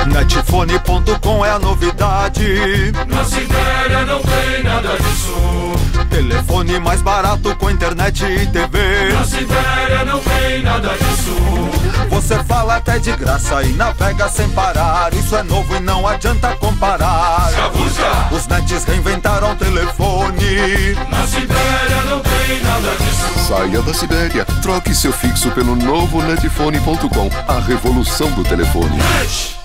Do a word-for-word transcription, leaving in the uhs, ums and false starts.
Netfone ponto com é a novidade. Na Sibéria não tem nada disso. Telefone mais barato com internet e T V. Na Sibéria não tem nada disso. Você fala até de graça e navega sem parar. Isso é novo e não adianta comparar. Chavusca! Os nets reinventaram o telefone. Na Sibéria não tem nada disso. Saia da Sibéria, troque seu fixo pelo novo Netfone ponto com, a revolução do telefone. Net.